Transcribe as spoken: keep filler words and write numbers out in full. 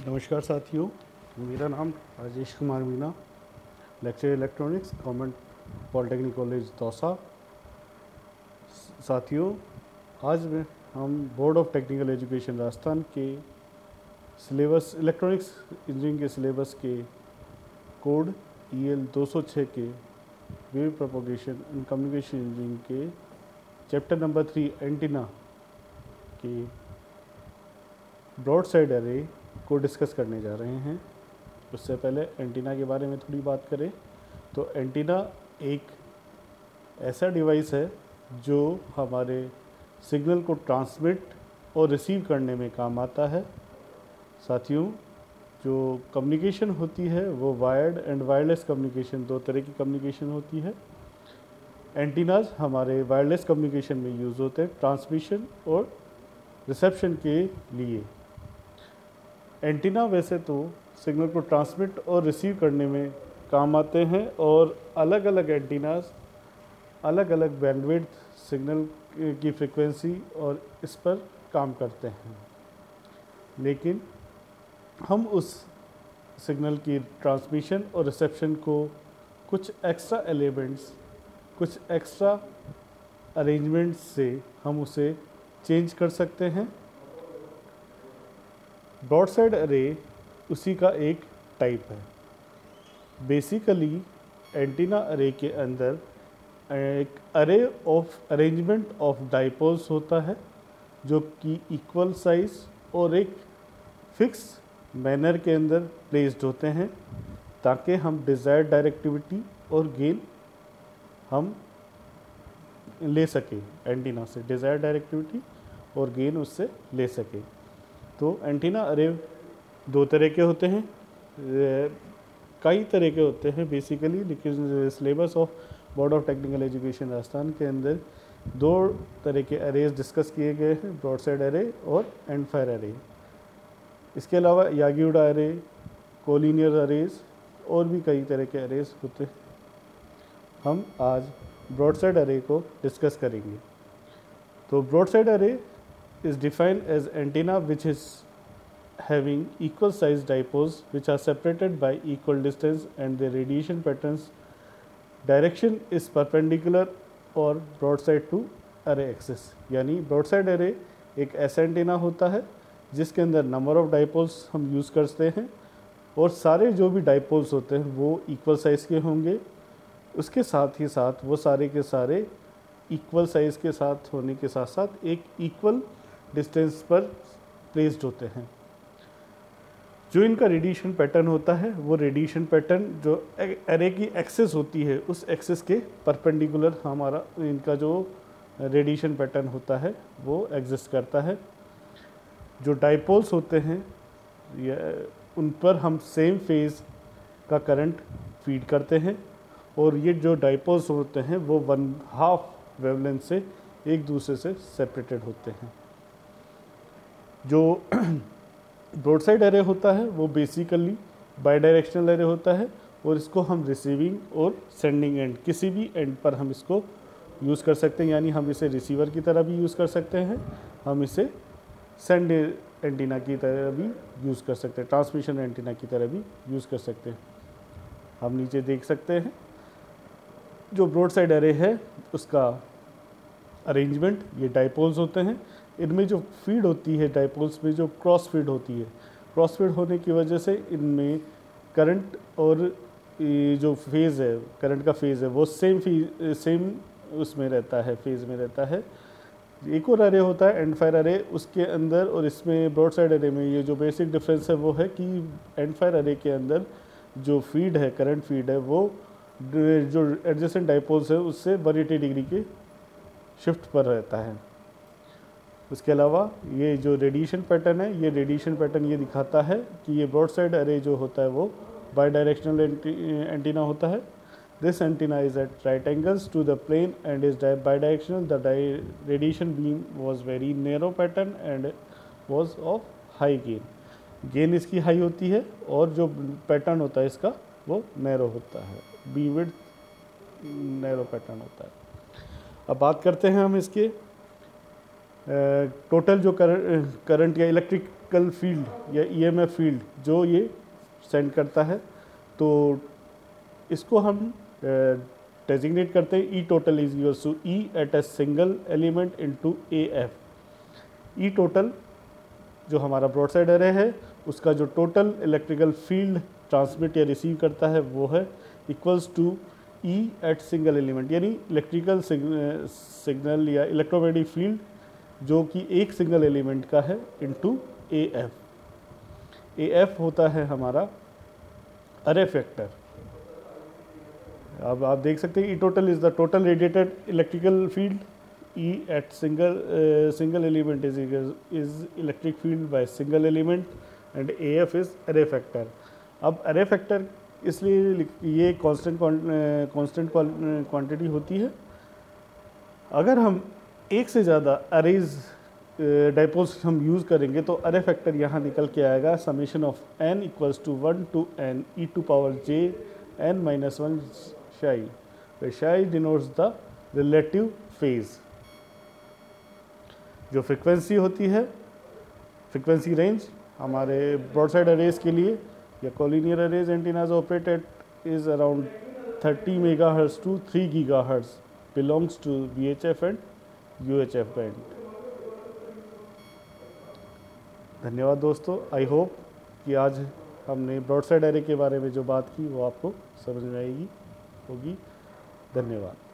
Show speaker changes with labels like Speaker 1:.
Speaker 1: नमस्कार साथियों, मेरा नाम Rajesh Kumar Meena, lecture electronics, government polytechnic college Dausa. साथियों, आज में हम board of technical education Rajasthan के सिलेबस इलेक्ट्रॉनिक्स इंजीनियरिंग के सिलेबस के कोड ई एल दो सौ छः के wave propagation and communication engineering के चैप्टर नंबर थ्री एंटीना के ब्रॉड साइड एरे को डिस्कस करने जा रहे हैं। उससे पहले एंटीना के बारे में थोड़ी बात करें तो एंटीना एक ऐसा डिवाइस है जो हमारे सिग्नल को ट्रांसमिट और रिसीव करने में काम आता है। साथियों, जो कम्युनिकेशन होती है वो वायर्ड एंड वायरलेस कम्युनिकेशन, दो तरह की कम्युनिकेशन होती है। एंटीनाज हमारे वायरलेस कम्युनिकेशन में यूज़ होते हैं, ट्रांसमिशन और रिसेप्शन के लिए। एंटीना वैसे तो सिग्नल को ट्रांसमिट और रिसीव करने में काम आते हैं और अलग अलग एंटीनास अलग अलग बैंडविड्थ, सिग्नल की फ्रीक्वेंसी और इस पर काम करते हैं। लेकिन हम उस सिग्नल की ट्रांसमिशन और रिसेप्शन को कुछ एक्स्ट्रा एलिमेंट्स, कुछ एक्स्ट्रा अरेंजमेंट्स से हम उसे चेंज कर सकते हैं। ब्रॉडसाइड अरे उसी का एक टाइप है। बेसिकली एंटीना अरे के अंदर एक अरे ऑफ अरेंजमेंट ऑफ डाइपोल्स होता है जो कि इक्वल साइज और एक फिक्स मैनर के अंदर प्लेस्ड होते हैं ताकि हम डिज़ायर्ड डायरेक्टिविटी और गेन हम ले सकें। एंटीना से डिज़ायर्ड डायरेक्टिविटी और गेन उससे ले सकें। तो एंटीना अरे दो तरह के होते हैं, कई तरह के होते हैं बेसिकली, लेकिन syllabus of board of technical education Rajasthan के अंदर दो तरह के अरेज डिस्कस किए गए हैं, ब्रॉडसाइड अरे और एंड फायर अरे। इसके अलावा यागी उडा अरे, कोलिनियर अरेज और भी कई तरह के अरेज होते हैं। हम आज ब्रॉडसाइड अरे को डिस्कस करेंगे। तो ब्रॉडसाइड अरे is defined as antenna which is having equal size dipoles which are separated by equal distance and their radiation patterns direction is perpendicular or broadside to array axis। यानी broadside array एक ऐसा antenna होता है जिसके अंदर number of dipoles हम use करते हैं और सारे जो भी डाइपोल्स होते हैं वो इक्वल साइज़ के होंगे। उसके साथ ही साथ वो सारे के सारे इक्वल साइज़ के साथ होने के साथ साथ एक इक्वल डिस्टेंस पर प्लेस्ड होते हैं। जो इनका रेडिएशन पैटर्न होता है वो रेडिएशन पैटर्न जो एरे की एक्सिस होती है उस एक्सिस के परपेंडिकुलर हमारा इनका जो रेडिएशन पैटर्न होता है वो एग्जिस्ट करता है। जो डाइपोल्स होते हैं उन पर हम सेम फेज का करंट फीड करते हैं और ये जो डाइपोल्स होते हैं वो वन हाफ वेवलेंथ से एक दूसरे से सेपरेटेड होते हैं। जो ब्रॉडसाइड एरे होता है वो बेसिकली बाई डायरेक्शनल एरे होता है और इसको हम रिसीविंग और सेंडिंग एंड किसी भी एंड पर हम इसको यूज़ कर सकते हैं। यानी हम इसे रिसीवर की तरह भी यूज़ कर सकते हैं, हम इसे सेंड एंटीना की तरह भी यूज़ कर सकते हैं, ट्रांसमिशन एंटीना की तरह भी यूज़ कर सकते हैं। हम नीचे देख सकते हैं जो ब्रॉडसाइड एरे है उसका अरेंजमेंट, ये डाइपोल्स होते हैं। इनमें जो फीड होती है डाइपोल्स में जो क्रॉस फीड होती है, क्रॉस फीड होने की वजह से इनमें करंट और ये जो फेज़ है, करंट का फेज़ है वो सेम फी सेम उसमें रहता है, फेज़ में रहता है। एक और अरे होता है एंड फायर अरे, उसके अंदर और इसमें ब्रॉडसाइड अरे में ये जो बेसिक डिफरेंस है वो है कि एंड फायर अरे के अंदर जो फीड है, करंट फीड है, वो जो एडजेसेंट डाइपोल्स है उससे वन एटी डिग्री के शिफ्ट पर रहता है। उसके अलावा ये जो रेडिएशन पैटर्न है, ये रेडिएशन पैटर्न ये दिखाता है कि ये ब्रॉडसाइड अरे जो होता है वो बाई डायरेक्शनल एंटीना होता है। This antenna is at right angles to the plane and is bidirectional. The radiation beam was very narrow pattern and was of high gain. Gain इसकी हाई होती है और जो पैटर्न होता है इसका वो नैरो होता है, बीम विड्थ नैरो पैटर्न होता है। अब बात करते हैं हम इसके टोटल जो करंट या इलेक्ट्रिक इलेक्ट्रिकल फील्ड या ईएमएफ फील्ड जो ये सेंड करता है, तो इसको हम डेजिग्नेट करते हैं E total is use to E at a single element into A F. E total जो हमारा ब्रॉडसाइड एरे है उसका जो टोटल इलेक्ट्रिकल फील्ड ट्रांसमिट या रिसीव करता है वो है equals to E at single element, यानी इलेक्ट्रिकल सिग्नल या इलेक्ट्रोमैग्नेटिक फील्ड जो कि एक सिंगल एलिमेंट का है into A F. A F होता है हमारा अरे फैक्टर। अब आप देख सकते हैं E total is the total radiated electrical field, E at single single element is is electric field by single element and A F is array factor. अब अरे फैक्टर इसलिए ये कांस्टेंट कांस्टेंट क्वांटिटी होती है। अगर हम एक से ज़्यादा अरेज डाइपोल्स हम यूज़ करेंगे तो अरे फैक्टर यहाँ निकल के आएगा summation of N equals to one to N E to power J N minus one psi, where psi denotes the relative phase। जो फ्रिक्वेंसी होती है, फ्रिक्वेंसी रेंज हमारे ब्रॉडसाइड अरेज के लिए या collinear arrays antennas operated is around thirty megahertz to three gigahertz, belongs to V H F and U H F band. धन्यवाद दोस्तों, I hope कि आज हमने ब्रॉडसाइड एरे के बारे में जो बात की वो आपको समझ में आएगी होगी। धन्यवाद।